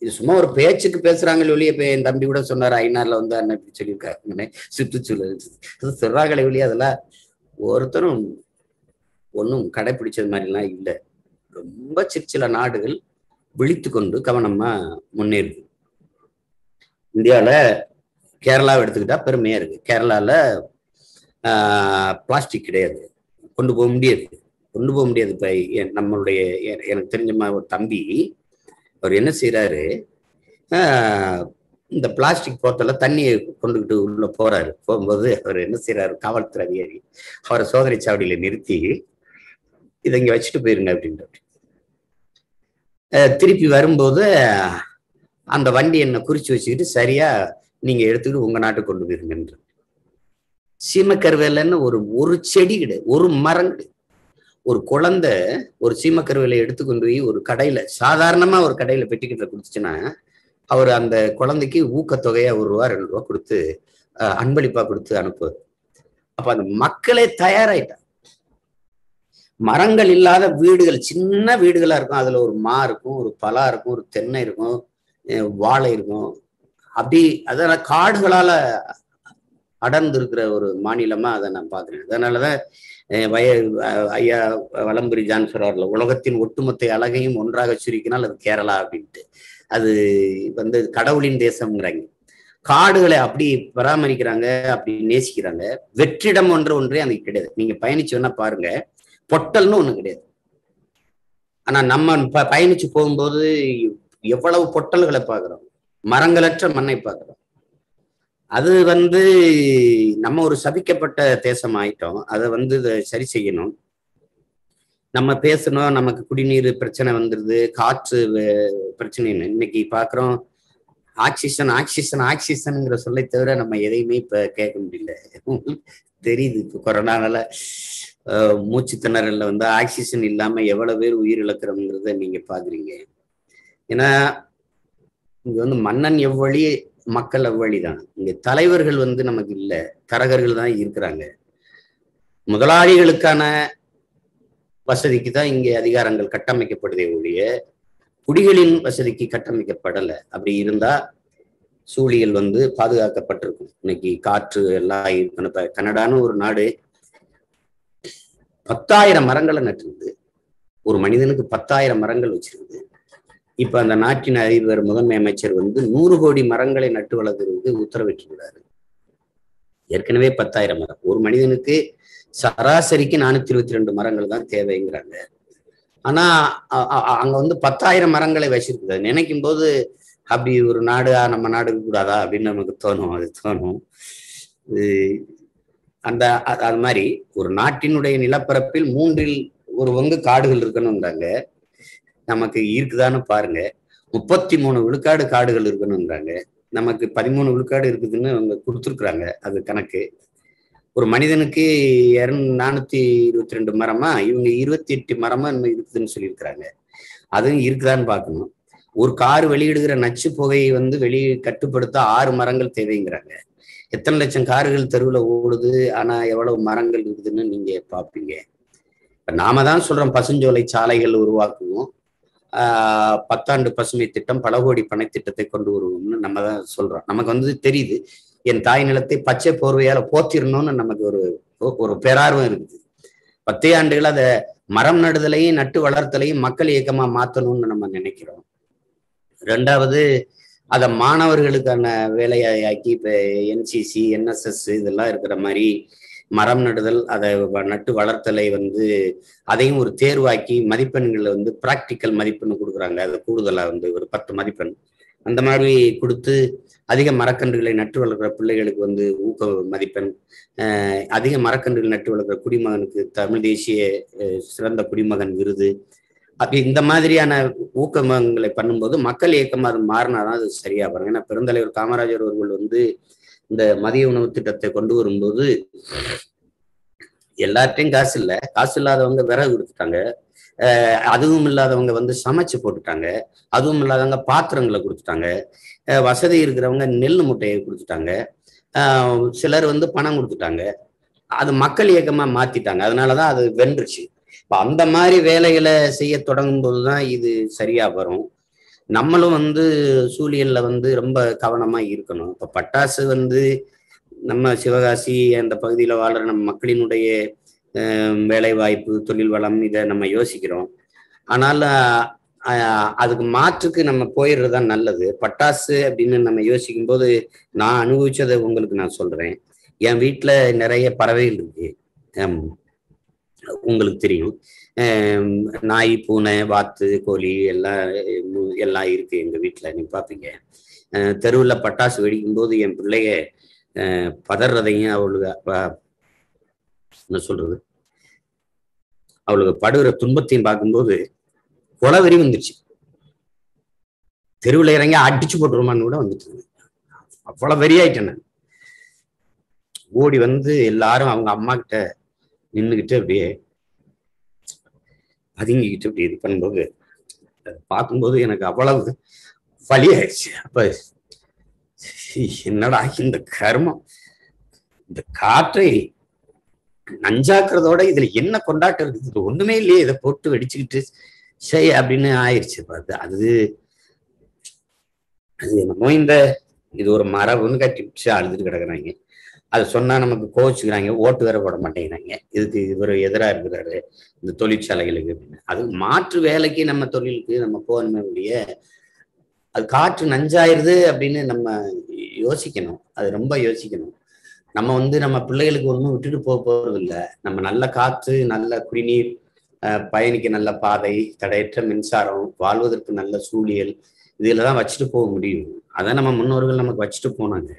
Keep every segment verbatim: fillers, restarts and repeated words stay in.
இது சும்மா ஒரு பேச்சுக்கு பேசுறாங்களே ஒழிய. இப்ப என் தம்பி கூட சொன்னார், ஐநாறுல வந்து அண்ணன் இப்படி சொல்லியிருக்காங்க சுற்றுச்சூழல் சொல்றாங்களே ஒழிய அதெல்லாம் ஒருத்தரும் ஒன்றும் கடைபிடிச்சது மாதிரிலாம் இல்லை. ரொம்ப சிற்சில நாடுகள் விழித்து கொண்டு கவனமா முன்னேறுது. இந்தியாவில் கேரளாவை எடுத்துக்கிட்டா பெருமையா இருக்கு. கேரளால ஆஹ் பிளாஸ்டிக் கிடையாது, கொண்டு போக முடியாது கொண்டு போக முடியாது. இப்ப நம்மளுடைய எனக்கு தெரிஞ்ச ஒரு தம்பி அவர் என்ன செய்யறாரு, ஆஹ் இந்த பிளாஸ்டிக் போத்தல தண்ணியை கொண்டுகிட்டு உள்ள போறாரு. போகும்போது அவர் என்ன செய்யறாரு, காவல்துறை அதிகாரி அவரை சோதனை சாவடியில நிறுத்தி இதை இங்க வச்சுட்டு போயிருங்க அப்படின்ட்டு. திருப்பி வரும்போது அந்த வண்டி என்ன குறிச்சு வச்சுக்கிட்டு சரியா நீங்க எடுத்துக்கிட்டு உங்க நாட்டுக்கு கொண்டு போயிருங்கன்ற. சீமக்கருவேலன்னு ஒரு ஒரு செடி கிடையாது, ஒரு மரம் கிடையாது. ஒரு குழந்தை ஒரு சீமக்கருவேலை எடுத்து கொண்டு போய் ஒரு கடையில, சாதாரணமா ஒரு கடையில பெட்டிக்கிட்ட கொடுத்துச்சுன்னா அவர் அந்த குழந்தைக்கு ஊக்கத்தொகையா ஒரு ரூபா ரெண்டு ரூபா கொடுத்து அன்பளிப்பா கொடுத்து அனுப்புவார். அப்ப அந்த மக்களே தயாராயிட்டாங்க. மரங்கள் இல்லாத வீடுகள், சின்ன வீடுகளா இருக்கும், அதுல ஒரு மா இருக்கும், ஒரு பலா இருக்கும், ஒரு தென்னை இருக்கும், வாழை இருக்கும். அப்படி அதனால காடுகளால அடர்ந்து இருக்கிற ஒரு மாநிலமா அதை நான் பாக்குறேன். அதனாலதான் வய ஐயா வலம்புரி ஜான் சொல்றாருல, உலகத்தின் ஒட்டுமொத்த அழகையும் ஒன்றாக சுருக்கினால் அது கேரளா அப்படின்ட்டு. அது வந்து கடவுளின் தேசம்ங்கிறாங்க. காடுகளை அப்படி பராமரிக்கிறாங்க, அப்படி நேசிக்கிறாங்க. வெற்றிடம் ஒன்று ஒன்றே அன்னைக்கு கிடையாது. நீங்க பயணிச்சு வேணா பாருங்க, பொட்டல்னு ஒண்ணு கிடையாது. ஆனா நம்ம பயணிச்சு போகும்போது எவ்வளவு பொட்டல்களை பார்க்கிறோம், மரங்களற்ற மண்ணை பார்க்கிறோம். அது வந்து நம்ம ஒரு சபிக்கப்பட்ட தேசம் ஆயிட்டோம். அதை வந்து சரி செய்யணும். நம்ம பேசணும், நமக்கு குடிநீர் பிரச்சனை வந்துருது, காற்று பிரச்சனை. இன்னைக்கு பாக்குறோம் ஆக்சிஜன் ஆக்சிஜன் ஆக்சிஜன்ங்கிற சொல்லை தவிர நம்ம எதையுமே இப்ப கேட்க முடியல. தெரியுது இப்ப கொரோனால மூச்சு திணறல்ல வந்து ஆக்சிஜன் இல்லாம எவ்வளவு பேர் உயிர் இழக்கிறோங்கிறத நீங்க பாக்குறீங்க. ஏன்னா இங்க வந்து மன்னன் எவ்வளி மக்கள் அவ்வழிதான். இங்க தலைவர்கள் வந்து நமக்கு இல்ல, தரகர்கள் தான் இருக்கிறாங்க. முதலாளிகளுக்கான வசதிக்கு தான் இங்கே அதிகாரங்கள் கட்டமைக்கப்படுதே ஒழிய குடிகளின் வசதிக்கு கட்டமைக்கப்படலை. அப்படி இருந்தா சூழியல் வந்து பாதுகாக்கப்பட்டிருக்கும். இன்னைக்கு காற்று எல்லாம் இருக்கணும். இப்ப கனடான்னு ஒரு நாடு பத்தாயிரம் மரங்களை நட்டுருது. ஒரு மனிதனுக்கு பத்தாயிரம் மரங்கள் வச்சிருக்குது. இப்ப அந்த நாட்டின் அதிபர் முதன்மை அமைச்சர் வந்து நூறு கோடி மரங்களை நட்டு வளர்க்கறதுக்கு உத்தரவிட்டிருக்கிறாரு. ஏற்கனவே பத்தாயிரம் மரம், ஒரு மனிதனுக்கு சராசரிக்கு நானூத்தி இருபத்தி ரெண்டு மரங்கள் தான் தேவைங்கிறாங்க. ஆனா அங்க வந்து பத்தாயிரம் மரங்களை வச்சிருக்குது. நினைக்கும் போது அப்படி ஒரு நாடு நம்ம நாடுக்கு கூடாதா அப்படின்னு நமக்கு தோணும். அது தோணும். அந்த அது மாதிரி ஒரு நாட்டினுடைய நிலப்பரப்பில் மூன்றில் ஒரு பங்கு காடுகள் இருக்கணும்ன்றாங்க. நமக்கு இருக்குதான்னு பாருங்க. முப்பத்தி மூணு விழுக்காடு காடுகள் இருக்கணும்ன்றாங்க. நமக்கு பதிமூணு விழுக்காடு இருக்குதுன்னு அவங்க கொடுத்துருக்குறாங்க. அது கணக்கு. ஒரு மனிதனுக்கு இரு நானூத்தி இருபத்தி ரெண்டு மரமா, இவங்க இருபத்தி எட்டு மரமா இருக்குதுன்னு சொல்லியிருக்கிறாங்க. அதுவும் இருக்குதான்னு பார்க்கணும். ஒரு கார் வெளியிடுகிற நச்சு புகையை வந்து வெளியே கட்டுப்படுத்த ஆறு மரங்கள் தேவைங்கிறாங்க. எத்தனை லட்சம் கார்கள் தெருவில் ஓடுது, ஆனா எவ்வளவு மரங்கள் இருக்குதுன்னு நீங்க பார்ப்பீங்க. இப்ப நாம தான் சொல்றோம் பசுஞ்சோலை சாலைகள் உருவாக்குவோம், ஆஹ் பத்தாண்டு பசுமை திட்டம், பல கோடி பனை திட்டத்தை கொண்டு வருவோம்னு நம்ம தான் சொல்றோம். நமக்கு வந்து தெரியுது, என் தாய் நிலத்தை பச்சை போர்வையால போத்திரணும்னு நமக்கு ஒரு ஒரு பேரார்வம் இருக்குது. பத்தே ஆண்டுகள் அதை மரம் நடுதலையும் நட்டு வளர்த்தலையும் மக்கள் இயக்கமா மாத்தணும்னு நம்ம நினைக்கிறோம். ரெண்டாவது, அதை மாணவர்களுக்கான வேலையாக்கி இப்ப என்சிசி என்எஸ்எஸ் இதெல்லாம் இருக்கிற மாதிரி மரம் நடுதல், அதை நட்டு வளர்த்தலை வந்து அதையும் ஒரு தேர்வாக்கி மதிப்பெண்களை வந்து பிராக்டிக்கல் மதிப்பெண் கொடுக்குறாங்க. அது கூடுதலா வந்து ஒரு பத்து மதிப்பெண் அந்த மாதிரி கொடுத்து அதிக மரக்கன்றுகளை நட்டு வளர்க்குற பிள்ளைகளுக்கு வந்து ஊக்க மதிப்பெண், அஹ் அதிக மரக்கன்றுகள் நட்டு வளர்க்குற குடிமகனுக்கு தமிழ் தேசிய சிறந்த குடிமகன் விருது. அப்படி இந்த மாதிரியான ஊக்கங்களை பண்ணும்போது மக்கள் இயக்கமா அது மாறினாதான் அது சரியா வரும். ஏன்னா பெருந்தலைவர் காமராஜர் அவர்கள் வந்து இந்த மதிய உணவு திட்டத்தை கொண்டு வரும்போது எல்லார்ட்டையும் காசு இல்லை, காசு இல்லாதவங்க விறகு கொடுத்துட்டாங்க, அஹ் அதுவும் இல்லாதவங்க வந்து சமைச்சு போட்டுட்டாங்க, அதுவும் இல்லாதவங்க பாத்திரங்களை கொடுத்துட்டாங்க, வசதி இருக்கிறவங்க நெல் முட்டையை கொடுத்துட்டாங்க, ஆஹ் சிலர் வந்து பணம் கொடுத்துட்டாங்க. அது மக்கள் இயக்கமா மாத்திட்டாங்க. அதனாலதான் அது வென்றுச்சு. இப்ப அந்த மாதிரி வேலைகளை செய்ய தொடங்கும் போதுதான் இது சரியா வரும். நம்மளும் வந்து சூழியல்ல வந்து ரொம்ப கவனமா இருக்கணும். இப்ப பட்டாசு வந்து நம்ம சிவகாசி அந்த பகுதியில வாழ்ற நம்ம மக்களினுடைய வேலை வாய்ப்பு, தொழில் வளம் இதை நம்ம யோசிக்கிறோம். ஆனால் அதுக்கு மாற்றுக்கு நம்ம போயிடுறதுதான் நல்லது. பட்டாசு அப்படின்னு நம்ம யோசிக்கும் போது நான் அனுபவிச்சதை உங்களுக்கு நான் சொல்றேன். என் வீட்டுல நிறைய பறவைகள் இருக்கு. உங்களுக்கு தெரியும், நாய், பூனை, வாத்து, கோழி எல்லாம் எல்லாம் இருக்கு எங்க வீட்டுல. நீங்க பாப்பீங்க, தெருவில் பட்டாசு வெடிக்கும் போது என் பிள்ளைய பதறதையும் அவளுக்கு என்ன சொல்றது அவளுக்கு படுகிற துன்பத்தையும் பார்க்கும்போது கொலை வெறி வந்துருச்சு. தெருவில் இறங்கி அடிச்சு போட்டுருமான்னு கூட வந்துட்டு, அவ்வளவு வெறியாயிட்டேன் நான். ஓடி வந்து எல்லாரும் அவங்க அம்மா கிட்ட நின்றுகிட்டு அப்படியே பதுங்கிக்கிட்டு அப்படி இது பண்ணும்போது பார்க்கும்போது எனக்கு அவ்வளவு வலியாயிடுச்சு. அப்ப என்னடா இந்த கர்மம், இந்த காற்றை நஞ்சாக்குறதோட இதுல என்ன கொண்டாட்டம் இருக்குது, இது ஒண்ணுமே இல்லையே, இதை போட்டு வெடிச்சுக்கிட்டு சரி அப்படின்னு ஆயிடுச்சு. பார்த்து அது அது என்னமோ இந்த இது ஒரு மரபுன்னு கட்டிச்சு அழுதுட்டு கிடக்குறாங்க. அது சொன்னா நமக்கு கோவிச்சுக்கிறாங்க, ஓட்டு வேற போட மாட்டேங்கிறாங்க. இதுக்கு இவர் எதிராக இருக்கிறாரு இந்த தொழிற்சாலைகளுக்கு அப்படின்னு. அது மாற்று வேலைக்கு நம்ம தொழிலுக்கு நம்ம போகணுமே ஒழிய அது காற்று நஞ்சாயிருது அப்படின்னு நம்ம யோசிக்கணும். அது ரொம்ப யோசிக்கணும். நம்ம வந்து நம்ம பிள்ளைகளுக்கு ஒன்றும் விட்டுட்டு போக போறது இல்லை. நம்ம நல்ல காற்று, நல்ல குடிநீர், பயணிக்க நல்ல பாதை, தடையற்ற மின்சாரம், வாழ்வதற்கு நல்ல சூழியல், இதுல தான் வச்சுட்டு போக முடியும். அதான் நம்ம முன்னோர்கள் நமக்கு வச்சுட்டு போனாங்க.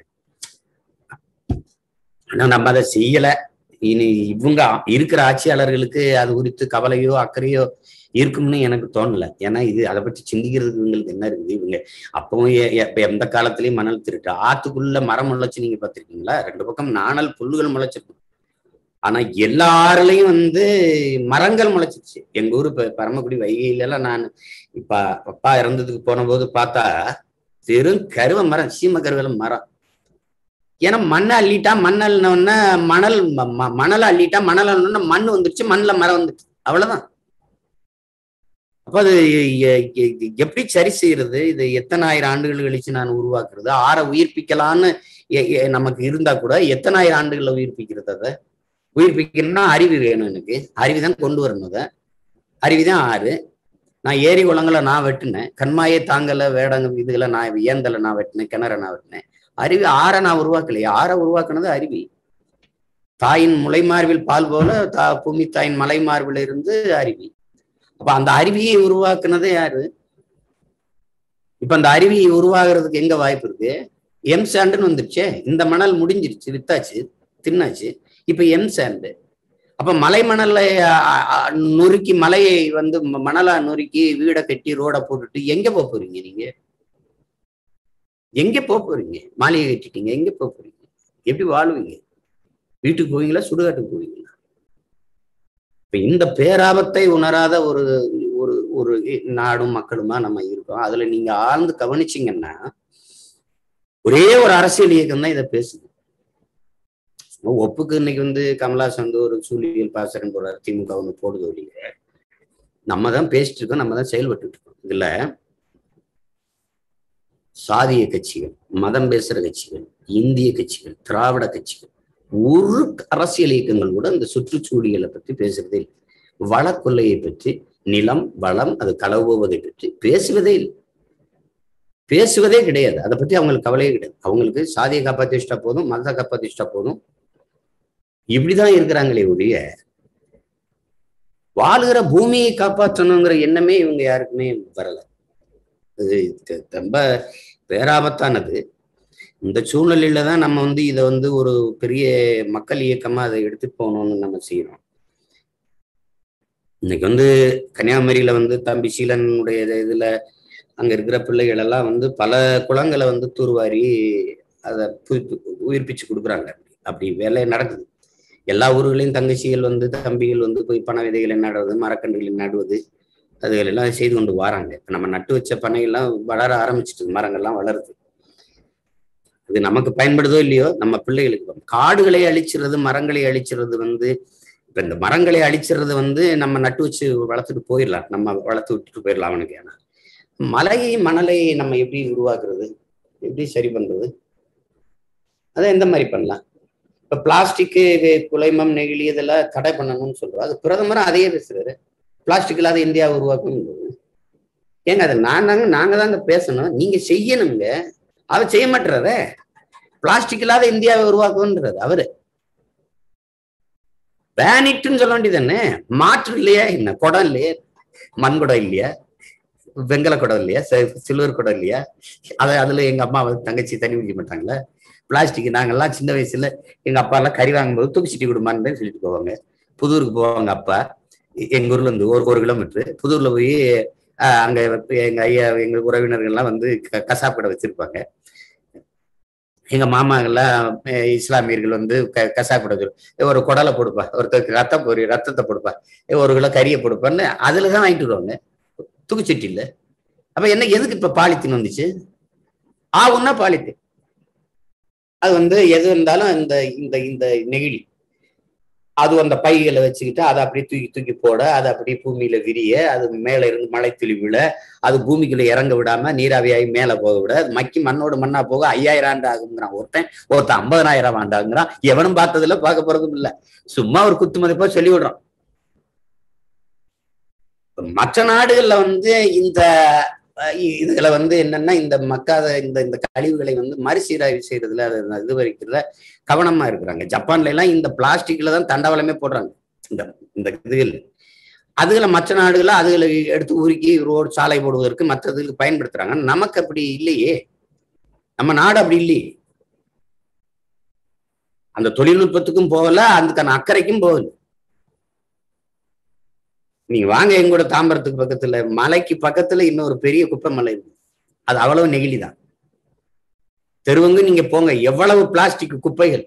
ஆனா நம்ம அதை செய்யல. இனி இவங்க இருக்கிற ஆட்சியாளர்களுக்கு அது குறித்து கவலையோ அக்கறையோ இருக்கும்னு எனக்கு தோணல. ஏன்னா இது அதை பற்றி சிந்திக்கிறதுக்கு இவங்களுக்கு என்ன இருக்குது. இவங்க அப்பவும் இப்ப எந்த காலத்திலயும் மணல் திருட்டு, ஆத்துக்குள்ள மரம் முளைச்சு நீங்க பார்த்திருக்கீங்களா? ரெண்டு பக்கம் நாணல் புல்லுகள் முளைச்சிருக்கும். ஆனா எல்லாருலையும் வந்து மரங்கள் முளைச்சிருச்சு. எங்க ஊரு இப்ப பரமக்குடி வைகையில எல்லாம் நான் இப்ப அப்பா இறந்ததுக்கு போன போது பார்த்தா வெறும் கருவ மரம், சீம கருவேல மரம். ஏன்னா மண்ணை அள்ளிட்டா மணல் மணல் மணலை அள்ளிட்டா மணல் மண் வந்துருச்சு, மண்ணில் மரம் வந்துருச்சு, அவ்வளவுதான். அப்ப அது எப்படி சரி செய்யறது? இது எத்தனை ஆயிரம் ஆண்டுகள் கழிச்சு நான் உருவாக்குறது? ஆற உயிர்ப்பிக்கலான்னு நமக்கு இருந்தா கூட எத்தனை ஆயிரம் ஆண்டுகள்ல உயிர்ப்பிக்கிறது? அதை உயிர்ப்பிக்கணும்னா அறிவு வேணும். எனக்கு அறிவுதான் கொண்டு வரணும். அதை அறிவுதான் ஆறு. நான் ஏரி குளங்களை நான் வெட்டினேன், கண்மாயே தாங்கல வேடங்க இதுகளை நான் ஏந்தலை நான் வெட்டினேன், கிணற நான் வெட்டினேன். அறிவு ஆற நான் உருவாக்கலையே. ஆற உருவாக்குனது அறிவி. தாயின் முளை மார்பில் பால் போல தா பூமி தாயின் மலை மார்பில் இருந்து அறிவி. அப்ப அந்த அருவியை உருவாக்குனது யாரு? இப்ப அந்த அருவியை உருவாகிறதுக்கு எங்க வாய்ப்பு இருக்கு? எம் சாண்டுன்னு வந்துருச்சே. இந்த மணல் முடிஞ்சிருச்சு, வித்தாச்சு, தின்னாச்சு. இப்ப எம் சாண்டு. அப்ப மலை மணல்ல நொறுக்கி, மலையை வந்து மணலா நொறுக்கி வீடை கட்டி ரோட போட்டுட்டு எங்க போக போறீங்க? நீங்க எங்க போக போறீங்க? மாளிகை கட்டிட்டீங்க, எங்க போக போறீங்க? எப்படி வாழ்வீங்க? வீட்டுக்கு போவீங்களா, சுடுகாட்டுக்கு போவீங்களா? இப்ப இந்த பேராபத்தை உணராத ஒரு ஒரு ஒரு நாடும் மக்களுமா நம்ம இருக்கோம். அதுல நீங்க ஆழ்ந்து கவனிச்சீங்கன்னா ஒரே ஒரு அரசியல் இயக்கம் தான் இதை பேசுது. ஒப்புக்கு இன்னைக்கு வந்து கமலாசன் வந்து ஒரு சூழியல் பாசரன் போறாரு, திமுக ஒண்ணு போடுது இல்லைங்க. நம்ம தான் பேசிட்டு இருக்கோம், நம்ம தான் செயல்பட்டு இருக்கோம். இதுல சாதிய கட்சிகள், மதம் பேசுற கட்சிகள், இந்திய கட்சிகள், திராவிட கட்சிகள், ஒரு அரசியல் இயக்கங்கள் கூட இந்த சுற்றுச்சூழலை பற்றி பேசுறதே இல்லை. வள கொள்ளையை பற்றி, நிலம் வளம் அது களவுவதை பற்றி பேசுவதே இல்லை, பேசுவதே கிடையாது. அதை பற்றி அவங்களுக்கு கவலையே கிடையாது. அவங்களுக்கு சாதியை காப்பாத்தி வச்சுட்டா போதும், மதத்தை காப்பாத்தி வச்சுட்டா போதும், இப்படிதான் இருக்கிறாங்களே ஒழிய வாழுகிற பூமியை காப்பாற்றணுங்கிற எண்ணமே இவங்க யாருக்குமே வரல. அது ரொம்ப பேராபத்தானது. இந்த சூழ்நிலையில தான் நம்ம வந்து இதை வந்து ஒரு பெரிய மக்கள் இயக்கமா அதை எடுத்துட்டு போகணும்னு நம்ம செய்யறோம். இன்னைக்கு வந்து கன்னியாகுமரியில வந்து தம்பி சீலனுடைய இதுல அங்க இருக்கிற பிள்ளைகள் எல்லாம் வந்து பல குளங்களை வந்து தூர்வாரி அதை உயிர்ப்பிச்சு கொடுக்குறாங்க. அப்படி வேலை நடக்குது. எல்லா ஊர்களையும் தங்கச்சிகள் வந்து தம்பிகள் வந்து போய் பனை விதைகளை நடுவது, மரக்கன்றுகளை நடுவது, அதுகள் எல்லாம் செய்து கொண்டு வராங்க. இப்ப நம்ம நட்டு வச்ச பனையெல்லாம் வளர ஆரம்பிச்சுட்டு, மரங்கள்லாம் வளருது. அது நமக்கு பயன்படுதோ இல்லையோ, நம்ம பிள்ளைகளுக்கு. காடுகளை அழிச்சிறது, மரங்களை அழிச்சிறது வந்து இப்ப இந்த மரங்களை அழிச்சிறது வந்து நம்ம நட்டு வச்சு வளர்த்துட்டு போயிடலாம், நம்ம வளர்த்து விட்டுட்டு போயிடலாம் அவனுக்கு. ஏன்னா மலையை மணலை நம்ம எப்படி உருவாக்குறது, எப்படி சரி பண்றது? அதை எந்த மாதிரி பண்ணலாம்? இப்ப பிளாஸ்டிக்கு, குலைமம், நெகிழி இதெல்லாம் தடை பண்ணணும்னு சொல்றோம். அது பிரதமரும் அதையே பேசுறாரு. பிளாஸ்டிக் இல்லாத இந்தியா உருவாக்கணும். ஏங்க அதை நான் தாங்க நாங்க தாங்க பேசணும், நீங்க செய்யணுங்க. அவர் செய்ய மாட்டுறாரு. பிளாஸ்டிக் இல்லாத இந்தியாவை உருவாக்கணுன்றாரு அவரு. பேனிட்டுன்னு சொல்ல வேண்டியதானே. மாற்று இல்லையா? என்ன குடம் இல்லையா? மண் குடம் இல்லையா? வெங்கல குடம் இல்லையா? சில்வர் குடம் இல்லையா? அதை அதுல எங்க அம்மா வந்து தங்கச்சி தண்ணி குடிக்க மாட்டாங்களா? பிளாஸ்டிக் நாங்கெல்லாம் சின்ன வயசுல எங்க அப்பா எல்லாம் கறி வாங்கும்போது தூக்கி சிட்டி கொடுமான்னு சொல்லிட்டு போவாங்க. புதூருக்கு போவாங்க அப்பா, எங்க ஊர்ல இருந்து ஒரு ஒரு கிலோமீட்டர் புதூர்ல போய் அங்க எங்க ஐயா எங்க உறவினர்கள்லாம் வந்து கசாப்பு கடை வச்சிருப்பாங்க. எங்க மாமாங்கெல்லாம் இஸ்லாமியர்கள் வந்து கசாப்பு கடை ஒரு குடலை கொடுப்பா, ஒருத்தருக்கு ரத்தம் ஒரு ரத்தத்தை கொடுப்பா, ஒரு கிலோ கறியை கொடுப்பான்னு அதுலதான் வாங்கிட்டு வருவாங்க, தூக்குச்சட்டி இல்ல. அப்ப என்ன எதுக்கு இப்ப பாலித்தீன் வந்துச்சு? ஆகுன்னா பாலித்தீன். அது வந்து எது இருந்தாலும் இந்த இந்த இந்த நெகிழி அது அந்த பைகளை வச்சுக்கிட்டு அதை அப்படியே தூக்கி தூக்கி போட, அதை அப்படியே பூமியில விரிய, அது மேல இருந்து மழை துளி விழ, அது பூமிக்குள்ள இறங்க விடாம நீராவியாகி மேல போக விட, அது மக்கி மண்ணோடு மண்ணா போக ஐயாயிரம் ஆண்டு ஆகுங்கிறான் ஒருத்தன், ஒருத்தன் ஐம்பதனாயிரம் ஆண்டு ஆகுங்கிறான். எவனும் பார்த்ததுல பார்க்க போறதும் இல்லை, சும்மா ஒரு குத்து மதிப்பா சொல்லி விடுறான். மற்ற நாடுகள்ல வந்து இந்த இதுகளை வந்து என்னன்னா இந்த மக்காத இந்த இந்த கழிவுகளை வந்து மறுசீராய்வு செய்யறதுல அதை இது வரைக்கிறதுல கவனமா இருக்கிறாங்க. ஜப்பான்ல எல்லாம் இந்த பிளாஸ்டிக்ல தான் தண்டவாளமே போடுறாங்க இந்த இந்த இதுகள். அதுகளை மற்ற நாடுகளை அதுகளை எடுத்து உருக்கி ரோடு சாலை போடுவதற்கு மற்றதுக்கு பயன்படுத்துறாங்க. நமக்கு அப்படி இல்லையே, நம்ம நாடு அப்படி இல்லையே. அந்த தொழில்நுட்பத்துக்கும் போகல, அதுக்கான அக்கறைக்கும் போகல. நீங்க வாங்க எங்கூட தாம்பரத்துக்கு பக்கத்துல மலைக்கு பக்கத்துல இன்னொரு பெரிய குப்பை மலை இருக்கு, அது அவ்வளவு நெகிழிதான். தெருவங்க நீங்க போங்க, எவ்வளவு பிளாஸ்டிக் குப்பைகள்.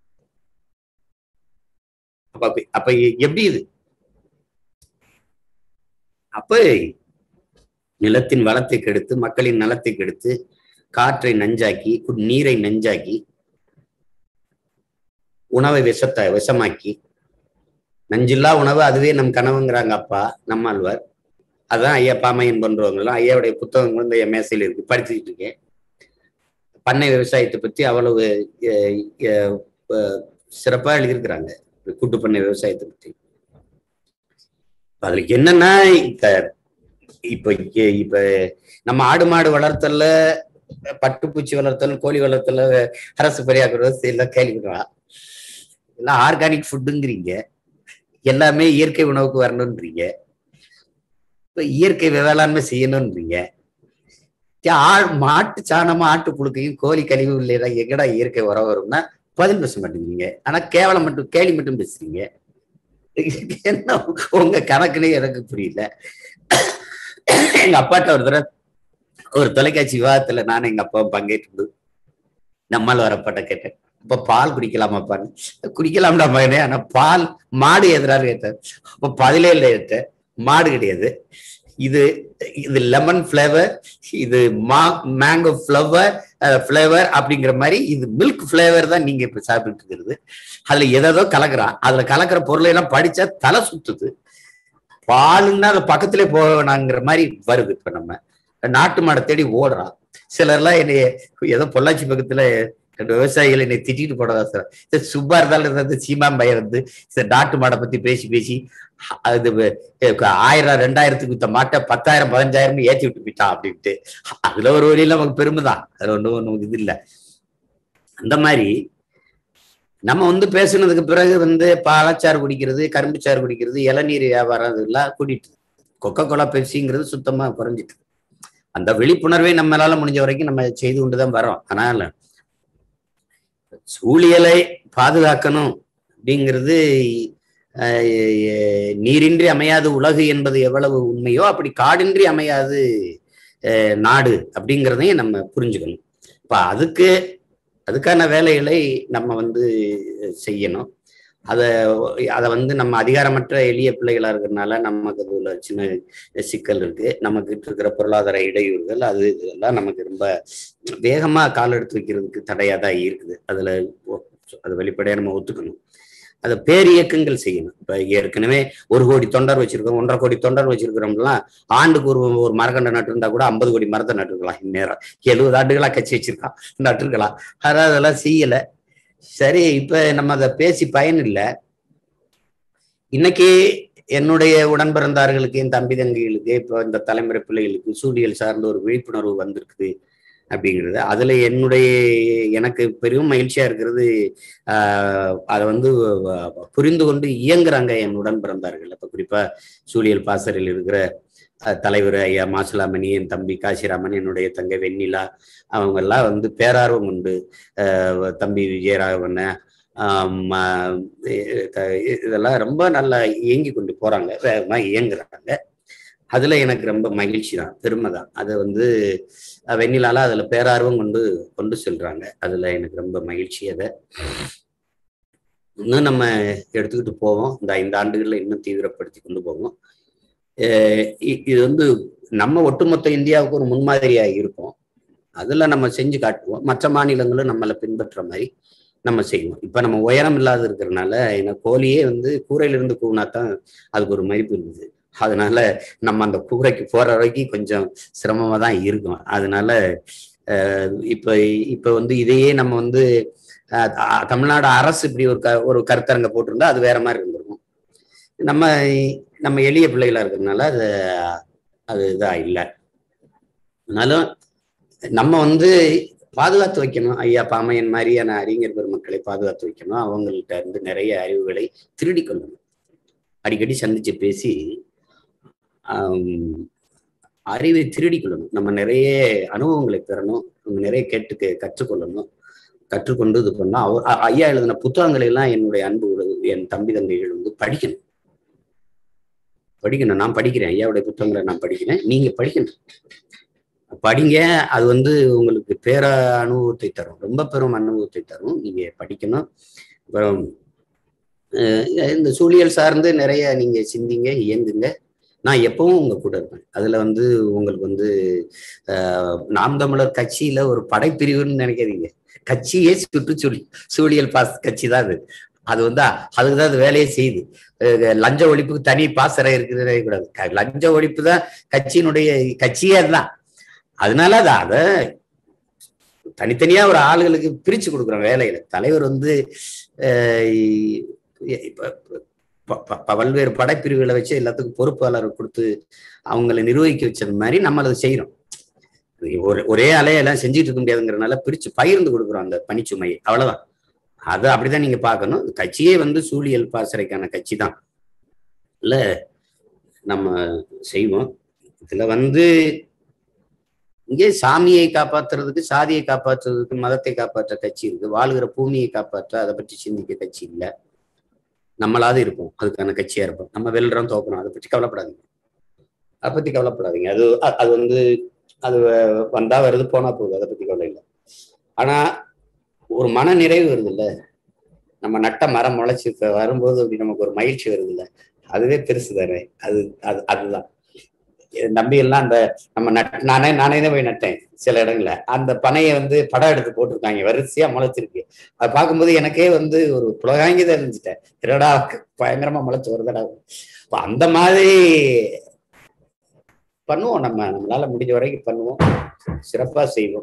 அப்ப அப்ப எப்படி இது? அப்ப நிலத்தின் வளத்தை கெடுத்து, மக்களின் நலத்தை கெடுத்து, காற்றை நஞ்சாக்கி, நீரை நஞ்சாக்கி, உணவை விஷத்தை விஷமாக்கி, நஞ்சில்லா உணவு அதுவே நம் கனவுங்கிறாங்க அப்பா நம்மாழ்வார். அதான் ஐயா பாமையன் பண்றவங்கலாம் ஐயாவுடைய புத்தகங்கள் இந்த என் மேசையில் இருக்கு, படிச்சுக்கிட்டு இருக்கேன். பண்ணை விவசாயத்தை பற்றி அவ்வளவு சிறப்பா எழுதியிருக்கிறாங்க, கூட்டு பண்ணை விவசாயத்தை பற்றி. அதுல என்னன்னா இப்ப இப்ப இப்ப நம்ம ஆடு மாடு வளர்த்தல, பட்டுப்பூச்சி வளர்த்தல், கோழி வளர்த்தல அரசு பரியாக்குறது எல்லாம் கேள்விக்கலாம். எல்லாம் ஆர்கானிக் ஃபுட்டுங்கிறீங்க, எல்லாமே இயற்கை உணவுக்கு வரணும்ன்றீங்க, இப்ப இயற்கை வேளாண்மை செய்யணும்ன்றீங்க. மாட்டு சாணமும் ஆட்டு புழுக்கையும் கோழி கழிவு இல்லையா எங்கடா இயற்கை உரம் வரும்னா பதில் பேச மாட்டேங்கிறீங்க. ஆனா கேவலம் மட்டும் கேள்வி மட்டும் பேசுறீங்க. என்ன உங்க கணக்குனே எனக்கு புரியல. எங்க அப்பாட்ட ஒரு தடவை ஒரு தொலைக்காட்சி விவாதத்துல நானும் எங்க அப்பாவும் பங்கேற்று நம்மால் வரப்பட்ட கேட்டேன், அப்ப பால் குடிக்கலாமாப்பான்னு. குடிக்கலாம்டா மகனே, ஆனா பால் மாடு எதிராக கேட்டேன். அப்ப பதிலே இல்லை கேட்டேன், மாடு கிடையாது, இது இது லெமன் ஃபிளேவர், இது மா மேங்கோ ஃபிளவர் ஃபிளேவர் அப்படிங்கிற மாதிரி இது மில்க் ஃபிளேவர் தான் நீங்க இப்ப சாப்பிட்டு இருக்கிறது. அதுல எதோ கலக்குறான், அதுல கலக்கிற பொருளை எல்லாம் படிச்சா தலை சுத்துது. பாலுன்னா அது பக்கத்திலே போக வேணாங்கிற மாதிரி வருது. இப்ப நம்ம நாட்டு மாடை தேடி ஓடுறான். சிலர்லாம் என்னைய ஏதோ பொள்ளாச்சி பக்கத்துல விவசாயிகள் என்னை திட்டிட்டு போனதா சார், சுப்பா இருந்தாலும் சீமாம்பைய வந்து நாட்டு மாடை பத்தி பேசி பேசி அது ஆயிரம் ரெண்டாயிரத்துக்கு வித்த மாட்டை பத்தாயிரம் பதினஞ்சாயிரம் ஏற்றி விட்டு போயிட்டான் அப்படின்ட்டு. அதுல ஒரு வழியில நமக்கு பெருமைதான், அதுல ஒன்றும் ஒன்றும் இது இல்லை. அந்த மாதிரி நம்ம வந்து பேசுனதுக்கு பிறகு வந்து பாலச்சாறு குடிக்கிறது, கரும்பு சாறு குடிக்கிறது, இளநீர் வியாபாரம் இதெல்லாம் கூட்டிட்டு கொக்கோ கோலா பெப்சிங்கிறது சுத்தமா குறைஞ்சிட்டு. அந்த விழிப்புணர்வை நம்மளால முடிஞ்ச வரைக்கும் நம்ம செய்து கொண்டுதான் வரோம். அதனால சூழியலை பாதுகாக்கணும் அப்படிங்கிறது, நீரின்றி அமையாது உலகு என்பது எவ்வளவு உண்மையோ அப்படி காடின்றி அமையாது நாடு அப்படிங்கிறதையும் நம்ம புரிஞ்சுக்கணும். இப்ப அதுக்கு அதுக்கான வேலைகளை நம்ம வந்து செய்யணும். அதை அதை வந்து நம்ம அதிகாரமற்ற எளிய பிள்ளைகளா இருக்கிறதுனால நமக்கு அது உள்ள சின்ன சிக்கல் இருக்கு, நமக்கு இருக்கிற பொருளாதார இடையூறுகள் அது இதெல்லாம் நமக்கு ரொம்ப வேகமா கால் எடுத்து வைக்கிறதுக்கு தடையா தான் இருக்குது. அதுல அது வெளிப்படையா நம்ம ஒத்துக்கணும். அதை பேரியக்கங்கள் செய்யணும். இப்ப ஏற்கனவே ஒரு கோடி தொண்டர் வச்சிருக்கோம், ஒன்றரை கோடி தொண்டர் வச்சிருக்கிறோம்லாம் ஆண்டுக்கு ஒரு ஒரு மரக்கண்டை நட்டு இருந்தா கூட ஐம்பது கோடி மரத்தை நட்டுருக்கலாம். இந்நேரம் எழுபது ஆண்டுகளா கட்சி வச்சிருக்கான், நட்டுருக்கலாம். அதாவது அதெல்லாம் செய்யல. சரி, இப்ப நம்ம அதை பேசி பயன் இல்லை. இன்னைக்கு என்னுடைய உடன் பிறந்தார்களுக்கு, என் தம்பி தங்கிகளுக்கு, இப்போ இந்த தலைமுறை பிள்ளைகளுக்கு சூழியல் சார்ந்த ஒரு விழிப்புணர்வு வந்திருக்குது அப்படிங்கிறது. அதுல என்னுடைய எனக்கு பெரும் மகிழ்ச்சியா இருக்கிறது, ஆஹ் அதை வந்து புரிந்து கொண்டு இயங்குறாங்க என் உடன் பிறந்தார்கள். அப்ப குறிப்பா சூழியல் பாசறையில் இருக்கிற தலைவர் ஐயா மாசுலாமணி, என் தம்பி காசிராமன், என்னுடைய தங்கை வெண்ணிலா, அவங்க எல்லாம் வந்து பேரார்வம் உண்டு. அஹ் தம்பி விஜயராகவன், இதெல்லாம் ரொம்ப நல்லா இயங்கி கொண்டு போறாங்க, வேகமா இயங்குறாங்க. அதுல எனக்கு ரொம்ப மகிழ்ச்சி தான், பெருமை தான். அதை வந்து வெண்ணிலால அதுல பேரார்வம் கொண்டு கொண்டு செல்றாங்க. அதுல எனக்கு ரொம்ப மகிழ்ச்சி. அதை இன்னும் நம்ம எடுத்துக்கிட்டு போவோம். இந்த ஐந்து ஆண்டுகள்ல இன்னும் தீவிரப்படுத்தி கொண்டு போவோம். இது வந்து நம்ம ஒட்டுமொத்த இந்தியாவுக்கு ஒரு முன்மாதிரியா இருப்போம். அதுல நம்ம செஞ்சு காட்டுவோம். மற்ற மாநிலங்களும் நம்மளை பின்பற்ற மாதிரி நம்ம செய்வோம். இப்ப நம்ம உயரம் இல்லாத இருக்கிறதுனால, ஏன்னா கோழியே வந்து கூரையிலிருந்து கூவினாத்தான் அதுக்கு ஒரு மதிப்பு இருக்குது. அதனால நம்ம அந்த கூரைக்கு போற வரைக்கும் கொஞ்சம் சிரமமா தான் இருக்கும். அதனால அஹ் இப்ப இப்ப வந்து இதையே நம்ம வந்து அஹ் தமிழ்நாடு அரசு இப்படி ஒரு க ஒரு கருத்தரங்க போட்டிருந்தா அது வேற மாதிரி இருந்திருக்கும். நம்ம நம்ம எளிய பிள்ளைகளா இருக்கிறதுனால அது அது இதா இல்லை. அதனாலும் நம்ம வந்து பாதுகாத்து வைக்கணும். ஐயா பாமையன் மாதிரியான அறிஞர் பெருமக்களை பாதுகாத்து வைக்கணும். அவங்கள்ட்ட இருந்து நிறைய அறிவுகளை திருடி கொள்ளணும். அடிக்கடி சந்திச்சு பேசி ஆஹ் அறிவை திருடி கொள்ளணும். நம்ம நிறைய அனுபவங்களை பெறணும். நம்ம நிறைய கேட்டு கற்றுக்கொள்ளணும். கற்றுக்கொண்டு இது பண்ணா அவர் ஐயா எழுதின புத்தகங்களை எல்லாம் என்னுடைய அன்பு என் தம்பி தங்கைகள் வந்து படிக்கணும் படிக்கணும் நான் படிக்கிறேன். ஐயாவுடைய புத்தகங்களை நான் படிக்கிறேன். நீங்க படிக்கணும், படிங்க. அது வந்து உங்களுக்கு பேர அனுபவத்தை தரும், ரொம்ப பெரும் அனுபவத்தை தரும். நீங்க படிக்கணும். அப்புறம் இந்த சூழியல் சார்ந்து நிறைய நீங்க சிந்திங்க, இயங்குங்க. நான் எப்பவும் உங்க கூட இருப்பேன். அதுல வந்து உங்களுக்கு வந்து ஆஹ் நாம் தமிழர் கட்சியில ஒரு படைப்பிரிவுன்னு நினைக்காதீங்க. கட்சியே சுற்றுச்சூழல் சூழியல் பாஸ் கட்சி தான் அது. அது வந்து அதுக்குதான் அது வேலையே செய்யுது. லஞ்ச ஒழிப்புக்கு தனி பாசறை இருக்கிறதே கூடாது. லஞ்ச ஒழிப்பு தான் கட்சியினுடைய கட்சியே அதுதான். அதனால அது அதை தனித்தனியா ஒரு ஆளுகளுக்கு பிரிச்சு கொடுக்குறோம் வேலையில. தலைவர் வந்து பல்வேறு படைப்பிரிவுகளை வச்சு எல்லாத்துக்கும் பொறுப்பாளர் கொடுத்து அவங்களை நிர்வகிக்க வச்சது மாதிரி நம்ம அதை செய்யறோம். ஒரு ஒரே அலையெல்லாம் செஞ்சுட்டு இருக்க முடியாதுங்கிறதுனால பிரிச்சு பகிர்ந்து கொடுக்குறோம் அந்த பணிச்சுமையை. அவ்வளவுதான். அதை அப்படிதான் நீங்க பார்க்கணும். கட்சியே வந்து சூழியல் பாசறைக்கான கட்சி தான் இல்ல, நம்ம செய்வோம். இதுல வந்து இங்கே சாமியை காப்பாற்றுறதுக்கு, சாதியை காப்பாற்றுறதுக்கு, மதத்தை காப்பாற்ற கட்சி இருக்கு. வாழ்கிற பூமியை காப்பாற்ற அதை பற்றி சிந்திக்க கட்சி இல்லை. நம்மளாவது இருப்போம், அதுக்கான கட்சியா இருப்போம். நம்ம வெல்றோம் தோக்கணும், அதை பற்றி கவலைப்படாதீங்க. அதை பத்தி கவலைப்படாதீங்க. அது அது வந்து அது வந்தா வருது, போனா போகுது, அதை பத்தி கவலை இல்லை. ஆனா ஒரு மன நிறைவு வருது இல்ல, நம்ம நட்ட மரம் முளைச்சு வரும்போது அப்படி நமக்கு ஒரு மகிழ்ச்சி வருது இல்ல, அதுவே பெருசு தானே. அது அது அதுதான் நம்பி எல்லாம் அந்த நம்ம நட் நானே நானே தான் போய் நட்டேன் சில இடங்கள்ல. அந்த பனையை வந்து படம் எடுத்து போட்டிருக்காங்க, வரிசையா முளைச்சிருக்கு. அதை பார்க்கும்போது எனக்கே வந்து ஒரு புலகாங்கிதான் இருந்துச்சிட்டேன். திருடா பயங்கரமா முளைச்சு வருதடா. அந்த மாதிரி பண்ணுவோம். நம்ம நம்மளால முடிஞ்ச வரைக்கும் பண்ணுவோம், சிறப்பா செய்வோம்.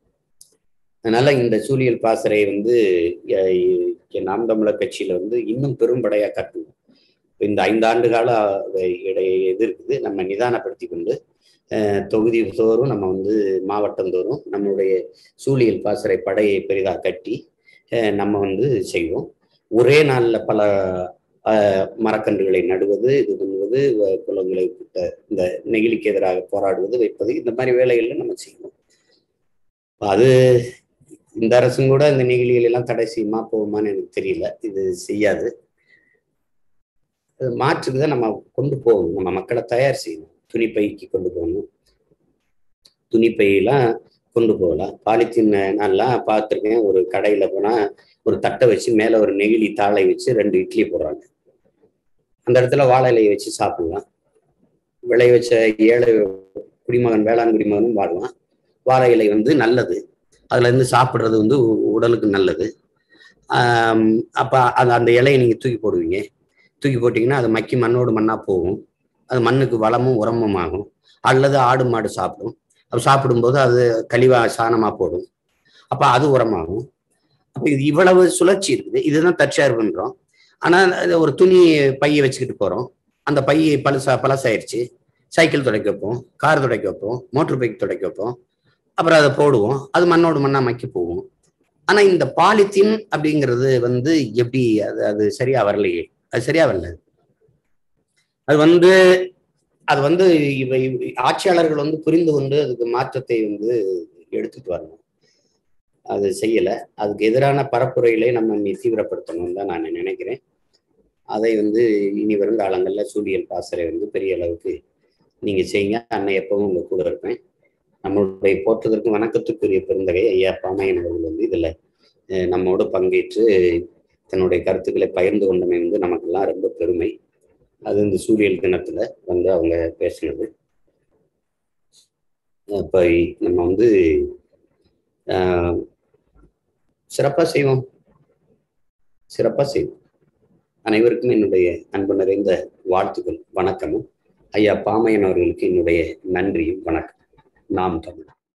அதனால இந்த சூழியல் பாசறை வந்து நாம் தமிழர் கட்சியில வந்து இன்னும் பெரும்படையா கட்டுவோம். இந்த ஐந்து ஆண்டு கால இடைய எது இருக்குது, நம்ம நிதானப்படுத்தி கொண்டு தொகுதி தோறும் நம்ம வந்து மாவட்டந்தோறும் நம்மளுடைய சூழியல் பாசறை படையை பெரிதாக கட்டி நம்ம வந்து செய்வோம். ஒரே நாள்ல பல மரக்கன்றுகளை நடுவது, இது பண்ணுவது, குளங்களை இந்த நெகிழிக்கு எதிராக போராடுவது, வைப்பது, இந்த மாதிரி வேலைகள்ல நம்ம செய்வோம். அது இந்த அரசும் கூட இந்த நெகிழிகள் எல்லாம் தடை செய்யுமா போகுமான்னு எனக்கு தெரியல. இது செய்யாது. மாற்றுக்கு தான் நம்ம கொண்டு போகணும். நம்ம மக்களை தயார் செய்யணும். துணிப்பைக்கு கொண்டு போகணும், துணிப்பையெல்லாம் கொண்டு போகலாம். பாலித்தீன் நான்லாம் பார்த்துருக்கேன். ஒரு கடையில போனா ஒரு தட்டை வச்சு மேல ஒரு நெகிழி தாளை வச்சு ரெண்டு இட்லி போடுறாங்க. அந்த இடத்துல வாழை இலையை வச்சு சாப்பிடலாம். விளை வச்ச ஏழை குடிமகன், வேளாண் குடிமகனும் வாழலாம். வாழை இலை வந்து நல்லது, அதுல இருந்து சாப்பிட்றது வந்து உடலுக்கு நல்லது. ஆஹ் அப்ப அது அந்த இலையை நீங்க தூக்கி போடுவீங்க. தூக்கி போட்டீங்கன்னா அது மக்கி மண்ணோடு மண்ணா போகும். அது மண்ணுக்கு வளமும் உரமும் ஆகும். அல்லது ஆடு மாடு சாப்பிடும். அப்ப சாப்பிடும்போது அது கழிவா சாணமா போடும். அப்ப அது உரமாகும். அப்ப இது இவ்வளவு சுழற்சி இருக்குது. இதுதான் தற்சார்புன்றோம். ஆனா ஒரு துணி பையை வச்சுக்கிட்டு போறோம். அந்த பை பழசா பழசாயிருச்சு. சைக்கிள் துடைக்க வைப்போம், கார் துடைக்க வைப்போம், மோட்டர் பைக் துடைக்க வைப்போம். அப்புறம் அதை போடுவோம். அது மண்ணோடு மண்ணா மக்கி போகும். ஆனா இந்த பாலித்தீன் அப்படிங்கிறது வந்து எப்படி அது அது சரியா வரலையே. அது சரியா வரல. அது வந்து அது வந்து இவை ஆட்சியாளர்கள் வந்து புரிந்து கொண்டு அதுக்கு மாற்றத்தை வந்து எடுத்துட்டு வரணும். அது செய்யல. அதுக்கு எதிரான பரப்புரைகளை நம்ம நீ தீவிரப்படுத்தணும்னு தான் நான் நினைக்கிறேன். அதை வந்து இனி வரும் காலங்கள்ல சூழியல் பாசறை வந்து பெரிய அளவுக்கு நீங்க செய்யுங்க. அண்ணன் எப்பவும் உங்க கூட இருப்பேன். நம்மளுடைய போற்றுவதற்கும் வணக்கத்துக்குரிய பெருந்தகை ஐயா பாமையன் அவர்கள் வந்து இதுல நம்மோடு பங்கேற்று தன்னுடைய கருத்துக்களை பகிர்ந்து கொண்டமை வந்து நமக்கெல்லாம் ரொம்ப பெருமை. அது இந்த சூழியல் தினத்துல வந்து அவங்க பேசினது. இப்ப நம்ம வந்து ஆஹ் சிறப்பா செய்வோம் சிறப்பா செய்வோம். அனைவருக்கும் என்னுடைய அன்பு நிறைந்த வாழ்த்துக்கள், வணக்கமும். ஐயா பாமையன் அவர்களுக்கு என்னுடைய நன்றியும் வணக்கம். நாம் தமிழ்.